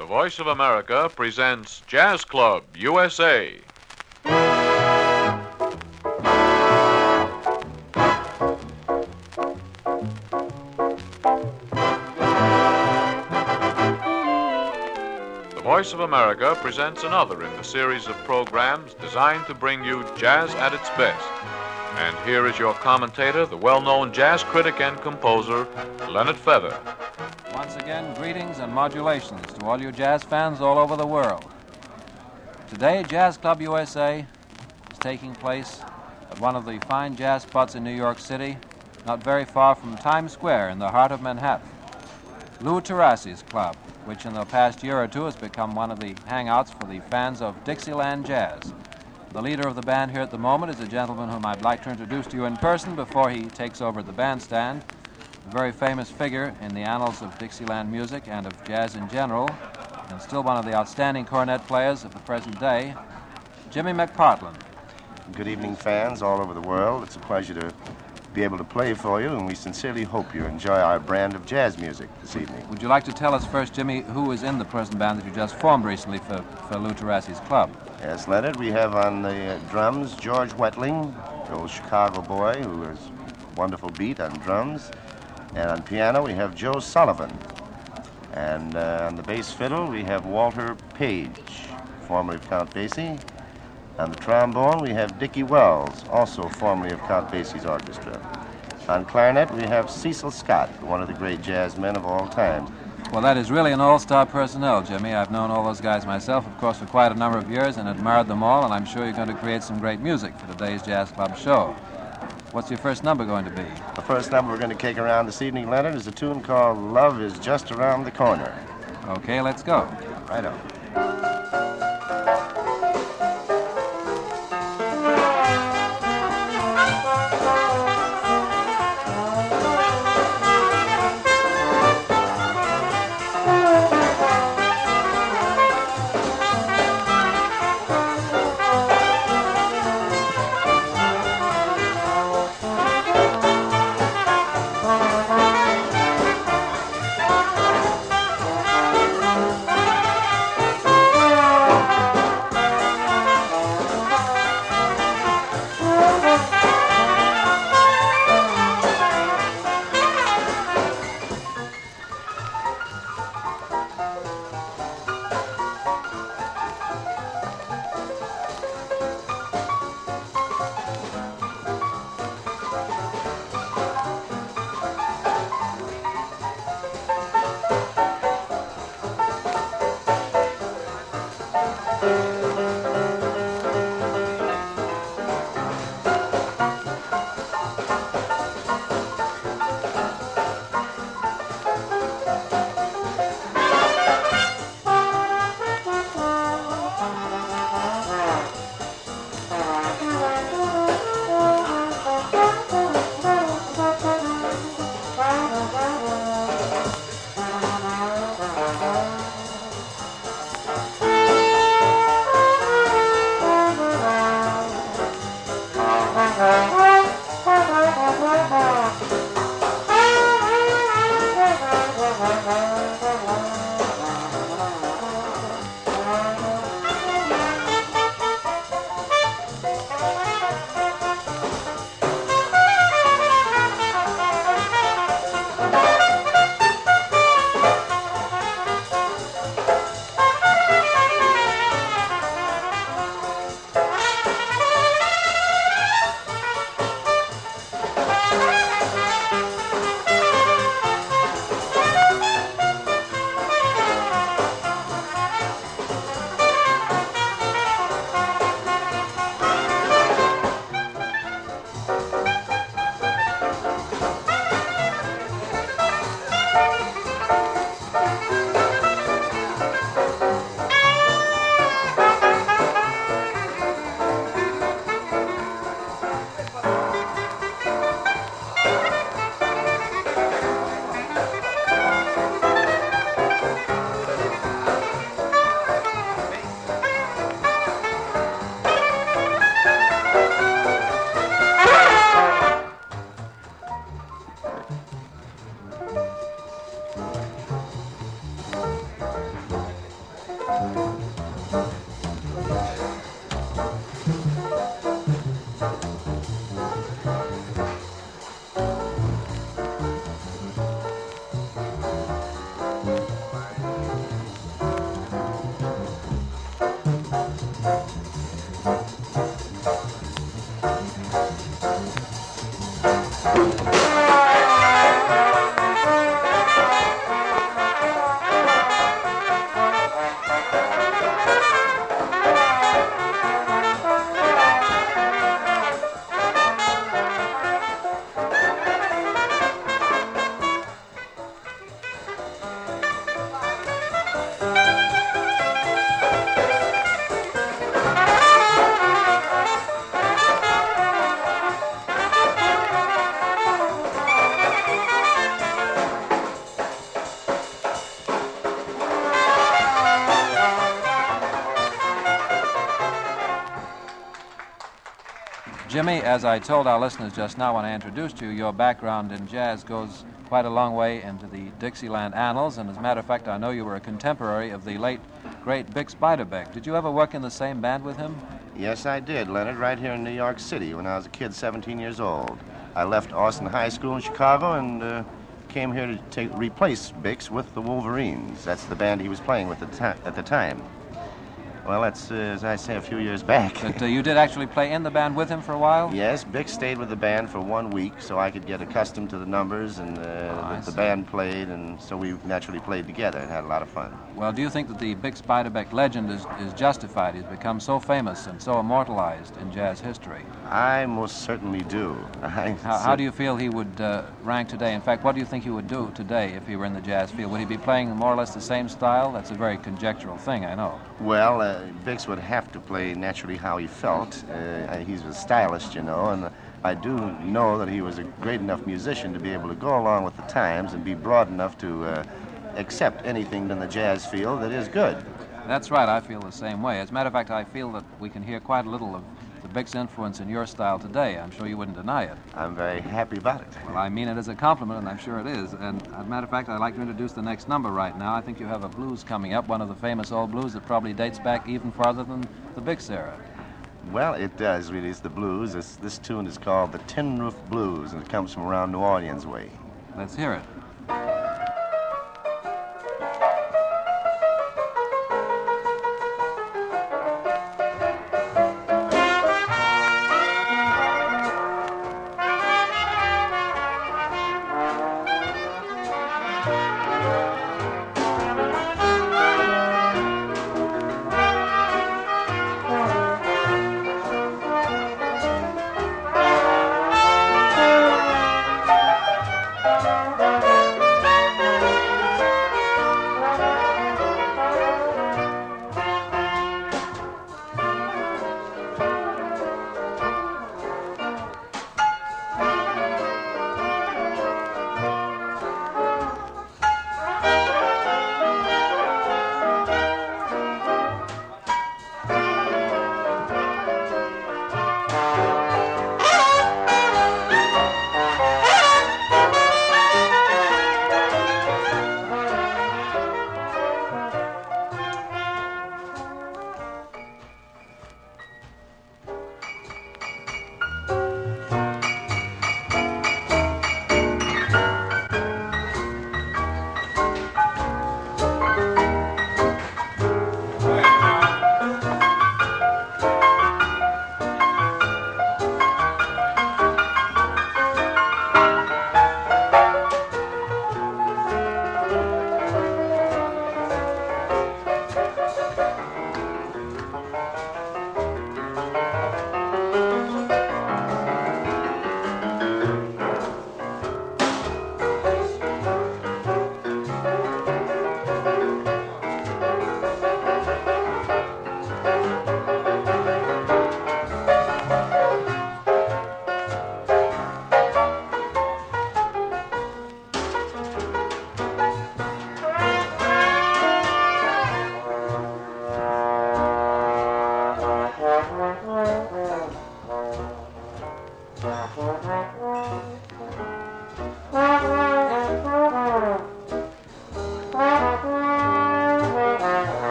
The Voice of America presents Jazz Club USA. The Voice of America presents another in the series of programs designed to bring you jazz at its best. And here is your commentator, the well-known jazz critic and composer, Leonard Feather. Once again, greetings and modulations to all you jazz fans all over the world. Today, Jazz Club USA is taking place at one of the fine jazz spots in New York City, not very far from Times Square in the heart of Manhattan. Lou Tarassi's club, which in the past year or two has become one of the hangouts for the fans of Dixieland jazz. The leader of the band here at the moment is a gentleman whom I'd like to introduce to you in person before he takes over the bandstand. A very famous figure in the annals of Dixieland music and of jazz in general, and still one of the outstanding cornet players of the present day, Jimmy McPartland. Good evening, fans all over the world. It's a pleasure to be able to play for you, and we sincerely hope you enjoy our brand of jazz music this evening. Would you like to tell us first, Jimmy, who is in the present band that you just formed recently for Lou Tarassi's club? Yes, Leonard, we have on the drums George Wetling, the old Chicago boy who has wonderful beat on drums. And on piano, we have Joe Sullivan. And on the bass fiddle, we have Walter Page, formerly of Count Basie. On the trombone, we have Dickie Wells, also formerly of Count Basie's orchestra. On clarinet, we have Cecil Scott, one of the great jazz men of all time. Well, that is really an all-star personnel, Jimmy. I've known all those guys myself, of course, for quite a number of years and admired them all, and I'm sure you're going to create some great music for today's Jazz Club show. What's your first number going to be? The first number we're going to kick around this evening, Leonard, is a tune called Love Is Just Around the Corner. Okay, let's go. Right on. Jimmy, as I told our listeners just now when I introduced you, your background in jazz goes quite a long way into the Dixieland annals, and as a matter of fact, I know you were a contemporary of the late, great Bix Beiderbecke. Did you ever work in the same band with him? Yes, I did, Leonard, right here in New York City when I was a kid, 17 years old. I left Austin High School in Chicago and came here to replace Bix with the Wolverines. That's the band he was playing with at the time. Well, that's, as I say, a few years back. But you did actually play in the band with him for a while? Yes, Bix stayed with the band for 1 week so I could get accustomed to the numbers and that the band played, and so we naturally played together and had a lot of fun. Well, do you think that the Bix Beiderbecke legend is justified? He's become so famous and so immortalized in jazz history. I most certainly do. How do you feel he would rank today? In fact, what do you think he would do today if he were in the jazz field? Would he be playing more or less the same style? That's a very conjectural thing, I know. Well, Bix would have to play naturally how he felt. He's a stylist, you know, and I do know that he was a great enough musician to be able to go along with the times and be broad enough to accept anything in the jazz field that is good. That's right, I feel the same way. As a matter of fact, I feel that we can hear quite a little of the Bix influence in your style today. I'm sure you wouldn't deny it. I'm very happy about it. Well, I mean it as a compliment, and I'm sure it is. And as a matter of fact, I'd like to introduce the next number right now. I think you have a blues coming up, one of the famous old blues that probably dates back even farther than the Bix era. Well, it does, really. It's the blues. This tune is called the Tin Roof Blues, and it comes from around New Orleans way. Let's hear it.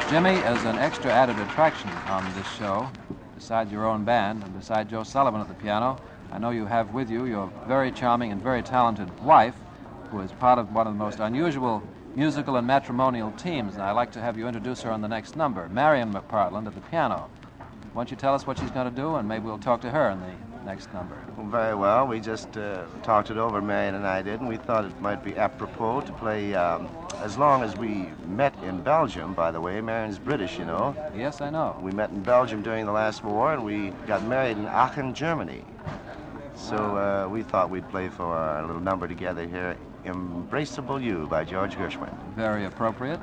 Jimmy, as an extra added attraction on this show, besides your own band and beside Joe Sullivan at the piano, I know you have with you your very charming and very talented wife, who is part of one of the most unusual musical and matrimonial teams, and I'd like to have you introduce her on the next number, Marion McPartland at the piano. Why don't you tell us what she's going to do, and maybe we'll talk to her in the next number. Well, very well. We just talked it over, Marion and I did, and we thought it might be apropos to play, as long as we met in Belgium, by the way. Marion's British, you know. Yes, I know. We met in Belgium during the last war, and we got married in Aachen, Germany. So we thought we'd play for a little number together here, Embraceable You by George Gershwin. Very appropriate.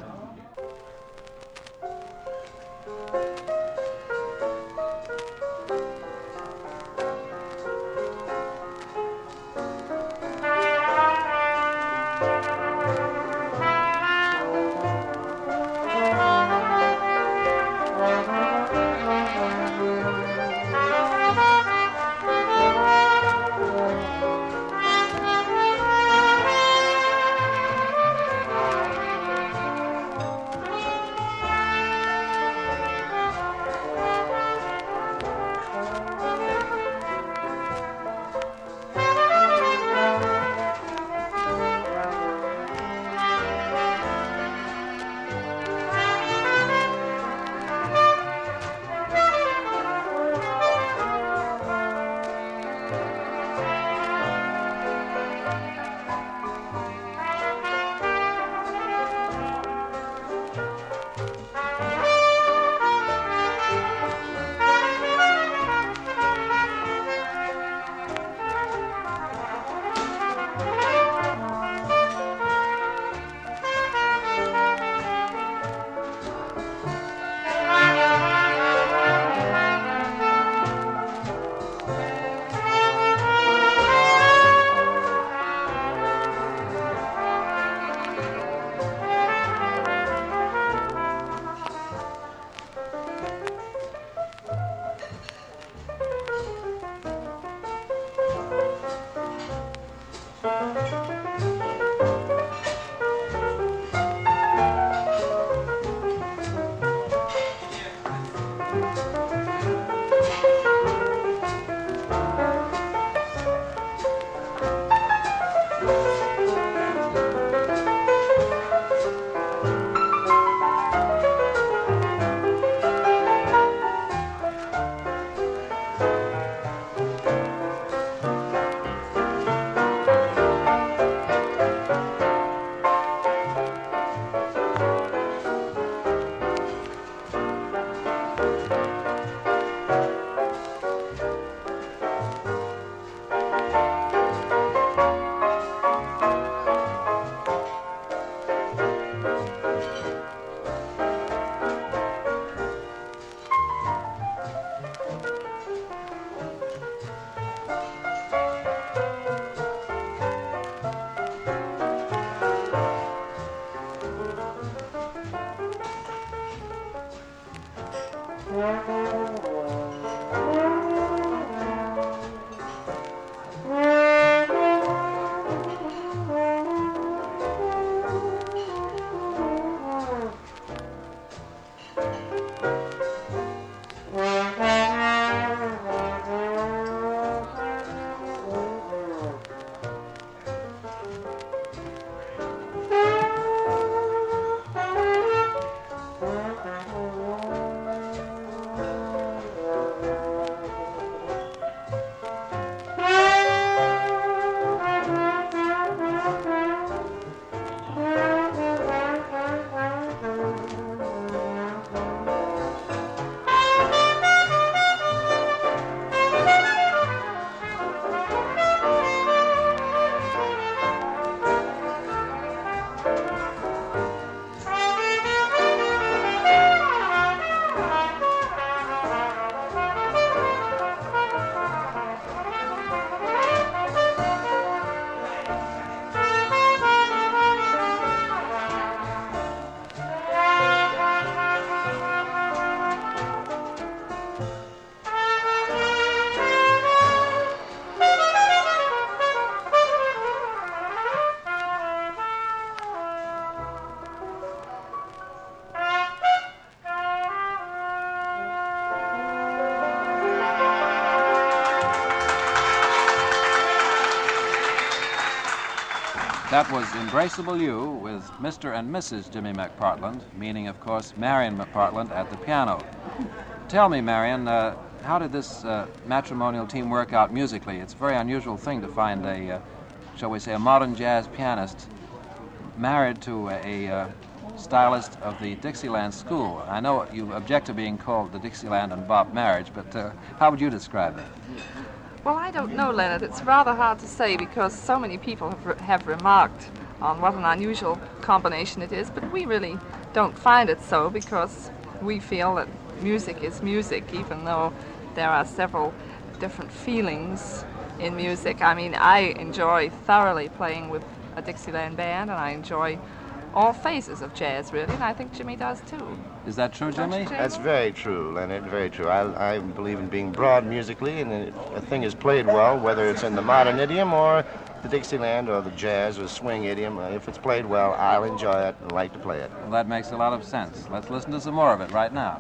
That was Embraceable You with Mr. and Mrs. Jimmy McPartland, meaning, of course, Marion McPartland at the piano. Tell me, Marion, how did this matrimonial team work out musically? It's a very unusual thing to find a, shall we say, a modern jazz pianist married to a stylist of the Dixieland school. I know you object to being called the Dixieland and Bop marriage, but how would you describe it? Well, I don't know, Leonard. It's rather hard to say because so many people have remarked on what an unusual combination it is, but we really don't find it so because we feel that music is music, even though there are several different feelings in music. I mean, I enjoy thoroughly playing with a Dixieland band, and I enjoy all phases of jazz, really, and I think Jimmy does too. Is that true, Jimmy? That's very true, Leonard, very true. I believe in being broad musically, and if a thing is played well, whether it's in the modern idiom or the Dixieland or the jazz or swing idiom, if it's played well, I'll enjoy it and like to play it. Well, that makes a lot of sense. Let's listen to some more of it right now.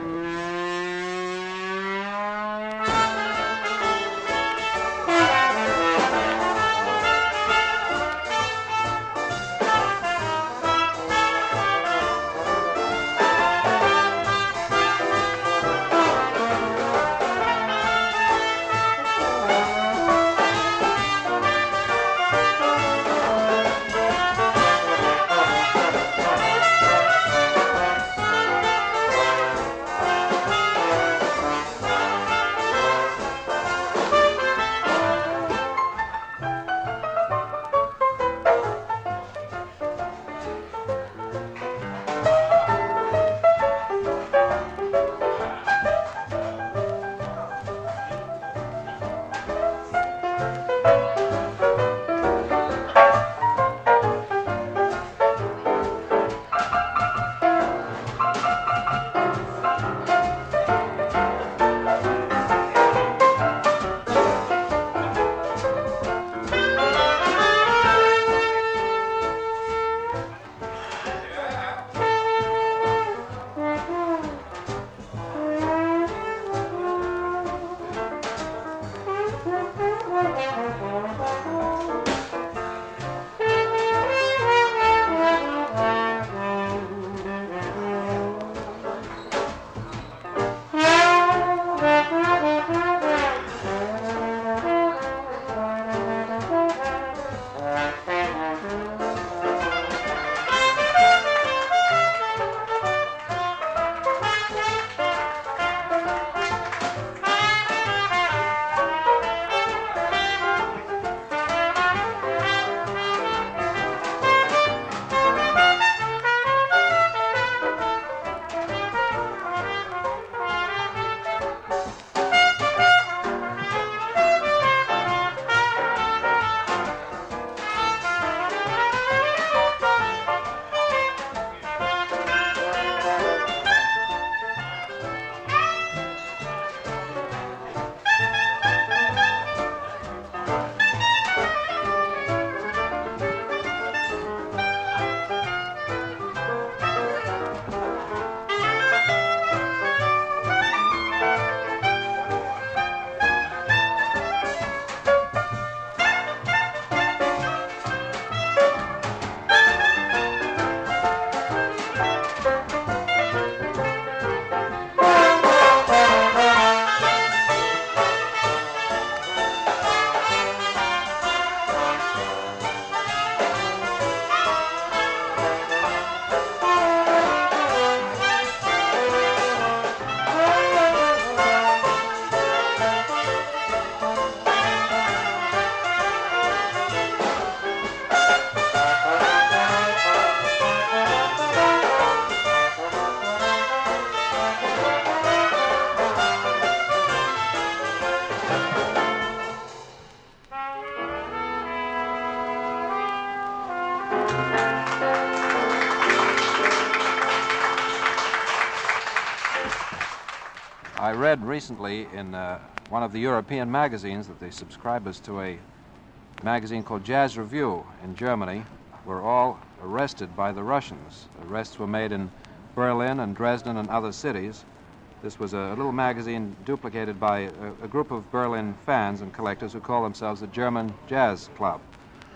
I read recently in one of the European magazines that the subscribers to a magazine called Jazz Review in Germany were all arrested by the Russians. Arrests were made in Berlin and Dresden and other cities. This was a little magazine duplicated by a group of Berlin fans and collectors who call themselves the German Jazz Club.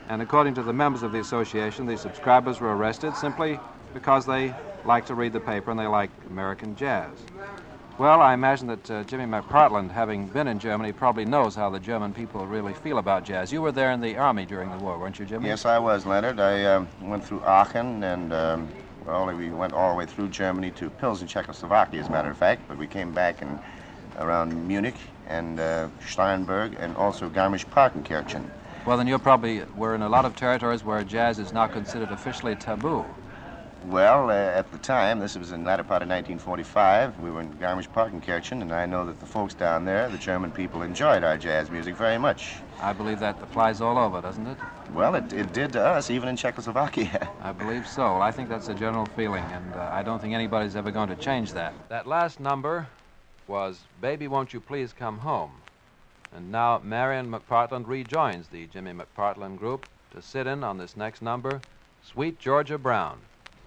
And according to the members of the association, the subscribers were arrested simply because they like to read the paper and they like American jazz. Well, I imagine that Jimmy McPartland, having been in Germany, probably knows how the German people really feel about jazz. You were there in the army during the war, weren't you, Jimmy? Yes, I was, Leonard. I went through Aachen, and we went all the way through Germany to Pilsen, Czechoslovakia, as a matter of fact. But we came back around Munich and Steinberg and also Garmisch-Partenkirchen. Well, then you probably were in a lot of territories where jazz is now considered officially taboo. Well, at the time, this was in the latter part of 1945, we were in Garmisch-Partenkirchen, and I know that the folks down there, the German people, enjoyed our jazz music very much. I believe that applies all over, doesn't it? Well, it did to us, even in Czechoslovakia. I believe so. Well, I think that's a general feeling, and I don't think anybody's ever going to change that. That last number was Baby Won't You Please Come Home. And now Marion McPartland rejoins the Jimmy McPartland group to sit in on this next number, Sweet Georgia Brown.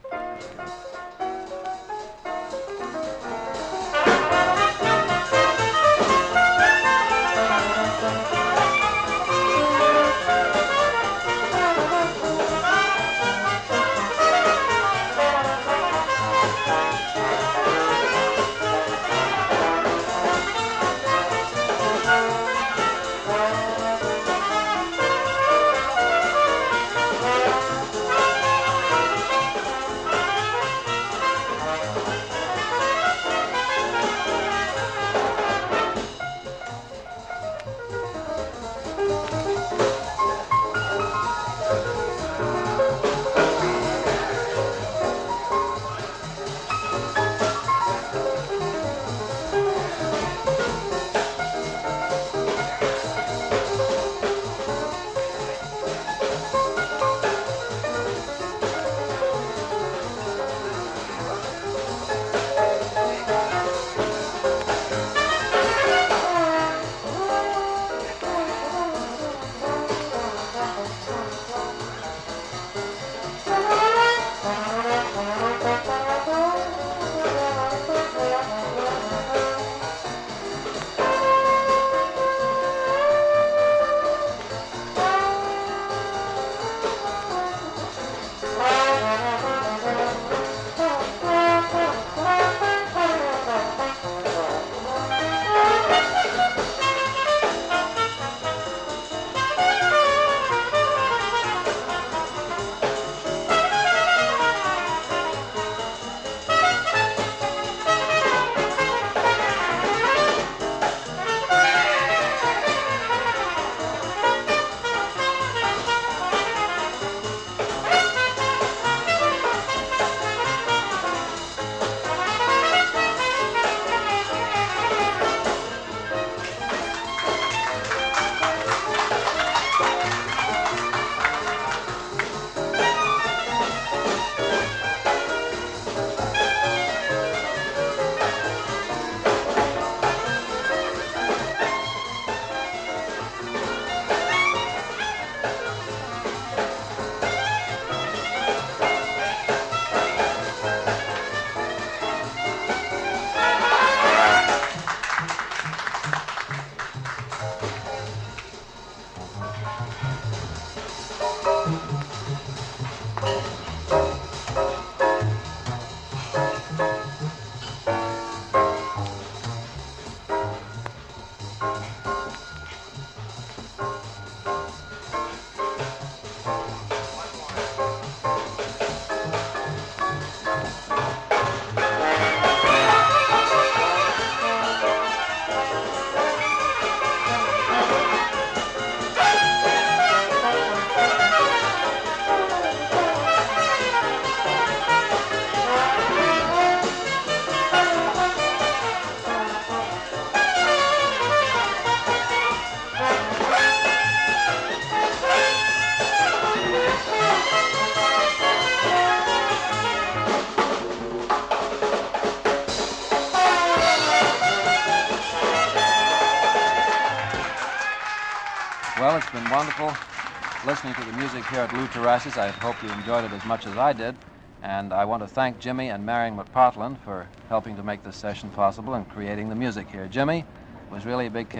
Well, it's been wonderful listening to the music here at Lou Terraces. I hope you enjoyed it as much as I did. And I want to thank Jimmy and Marion McPartland for helping to make this session possible and creating the music here. Jimmy, it was really a big kick.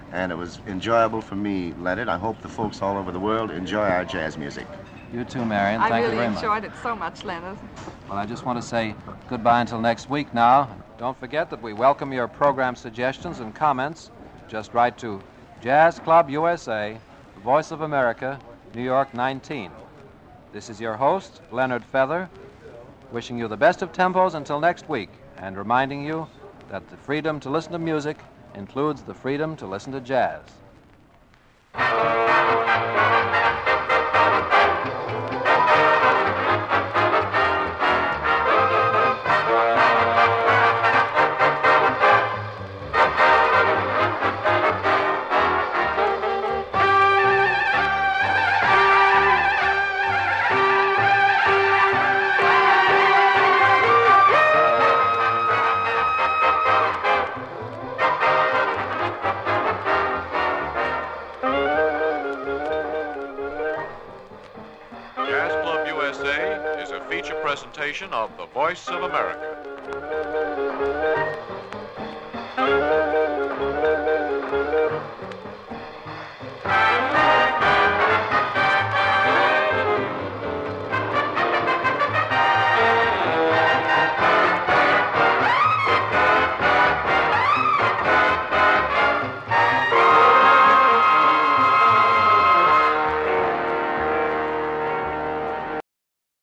and it was enjoyable for me, Leonard. I hope the folks all over the world enjoy our jazz music. You too, Marion. I Thank you really very much. enjoyed it so much, Leonard. Well, I just want to say goodbye until next week now. Don't forget that we welcome your program suggestions and comments. Just write to Jazz Club USA, Voice of America, New York 19. This is your host, Leonard Feather, wishing you the best of tempos until next week, and reminding you that the freedom to listen to music includes the freedom to listen to jazz. Jazz Club USA is a feature presentation of the Voice of America.